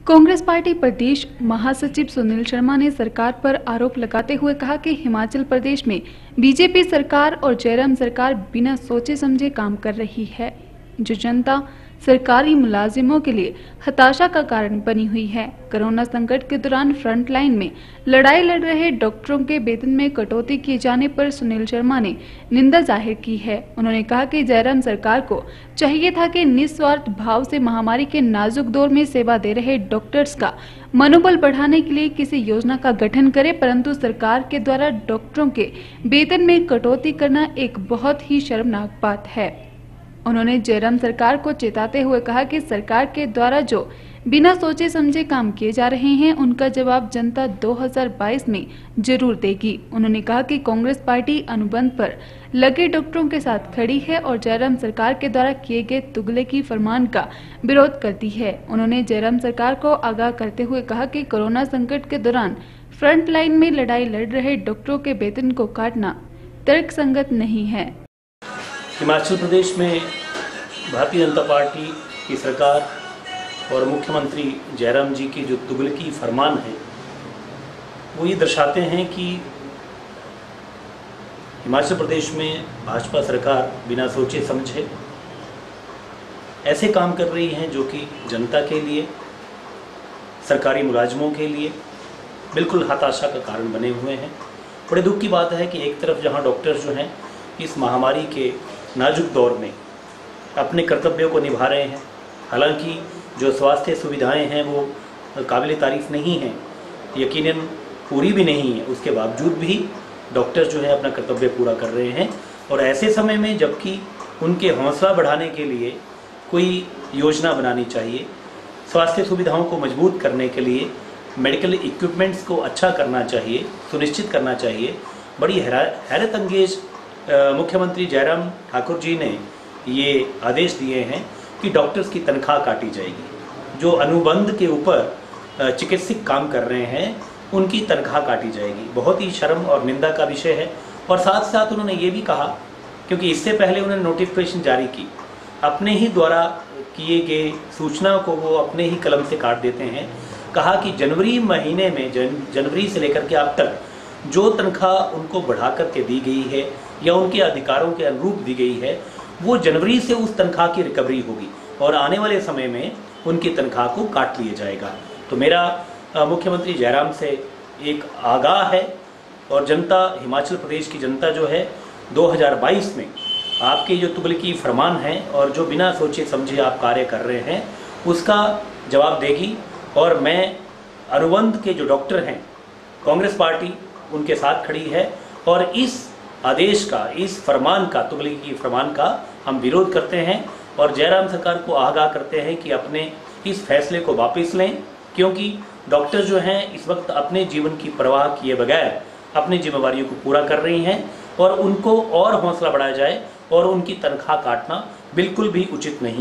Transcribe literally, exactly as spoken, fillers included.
Congress party प्रदेश महासचिव सुनील शर्मा ने सरकार पर आरोप लगाते हुए कहा कि हिमाचल प्रदेश में बीजेपी सरकार और जयराम सरकार बिना सोचे समझे काम कर रही है, जो जनता सरकारी मुलाजिमों के लिए हताशा का कारण बनी हुई है। कोरोना संकट के दौरान फ्रंट लाइन में लड़ाई लड़ रहे डॉक्टरों के वेतन में कटौती किए जाने पर सुनील शर्मा ने निंदा जाहिर की है। उन्होंने कहा कि जयराम सरकार को चाहिए था कि निस्वार्थ भाव से महामारी के नाजुक दौर में सेवा दे रहे डॉक्टर्स का मनोबल बढ़ाने के लिए किसी योजना का गठन करे, परंतु सरकार के द्वारा डॉक्टरों के वेतन में कटौती करना एक बहुत ही शर्मनाक बात है। उन्होंने जयराम सरकार को चेताते हुए कहा कि सरकार के द्वारा जो बिना सोचे समझे काम किए जा रहे हैं, उनका जवाब जनता दो हज़ार बाईस में जरूर देगी। उन्होंने कहा कि कांग्रेस पार्टी अनुबंध पर लगे डॉक्टरों के साथ खड़ी है और जयराम सरकार के द्वारा किए गए तुगलकी फरमान का विरोध करती है। उन्होंने जयराम सरकार को आगाह करते हुए कहा कि कोरोना संकट के दौरान फ्रंट लाइन में लड़ाई लड़ रहे डॉक्टरों के वेतन को काटना तर्कसंगत नहीं है। हिमाचल प्रदेश में भारतीय जनता पार्टी की सरकार और मुख्यमंत्री जयराम जी के जो तुगलकी फरमान है, वो ये दर्शाते हैं कि हिमाचल प्रदेश में भाजपा सरकार बिना सोचे समझे ऐसे काम कर रही हैं जो कि जनता के लिए, सरकारी मुलाजमों के लिए बिल्कुल हताशा का कारण बने हुए हैं। बड़े दुख की बात है कि एक तरफ जहां डॉक्टर जो हैं इस महामारी के नाजुक दौर में अपने कर्तव्यों को निभा रहे हैं, हालांकि जो स्वास्थ्य सुविधाएं हैं वो काबिल तारीफ नहीं हैं, यकीनन पूरी भी नहीं है, उसके बावजूद भी डॉक्टर जो है अपना कर्तव्य पूरा कर रहे हैं। और ऐसे समय में जबकि उनके हौसला बढ़ाने के लिए कोई योजना बनानी चाहिए, स्वास्थ्य सुविधाओं को मजबूत करने के लिए मेडिकल इक्विपमेंट्स को अच्छा करना चाहिए, सुनिश्चित करना चाहिए, बड़ी हैरत अंगेज मुख्यमंत्री जयराम ठाकुर जी ने ये आदेश दिए हैं कि डॉक्टर्स की तनख्वाह काटी जाएगी। जो अनुबंध के ऊपर चिकित्सक काम कर रहे हैं उनकी तनख्वाह काटी जाएगी। बहुत ही शर्म और निंदा का विषय है। और साथ साथ उन्होंने ये भी कहा, क्योंकि इससे पहले उन्होंने नोटिफिकेशन जारी की, अपने ही द्वारा किए गए सूचना को वो अपने ही कलम से काट देते हैं। कहा कि जनवरी महीने में जन, जनवरी से लेकर के अब तक जो तनख्वाह उनको बढ़ा करके दी गई है या उनके अधिकारों के अनुरूप दी गई है, वो जनवरी से उस तनख्वाह की रिकवरी होगी और आने वाले समय में उनकी तनख्वाह को काट लिया जाएगा। तो मेरा मुख्यमंत्री जयराम से एक आगाह है और जनता, हिमाचल प्रदेश की जनता जो है दो हज़ार बाईस में आपके जो तुगलकी फरमान हैं और जो बिना सोचे समझे आप कार्य कर रहे हैं उसका जवाब देगी। और मैं अनुबंध के जो डॉक्टर हैं, कांग्रेस पार्टी उनके साथ खड़ी है और इस आदेश का, इस फरमान का, तुगलकी फरमान का हम विरोध करते हैं और जयराम सरकार को आगाह करते हैं कि अपने इस फैसले को वापस लें, क्योंकि डॉक्टर जो हैं इस वक्त अपने जीवन की परवाह किए बगैर अपनी जिम्मेवारियों को पूरा कर रही हैं और उनको और हौसला बढ़ाया जाए और उनकी तनख्वाह काटना बिल्कुल भी उचित नहीं।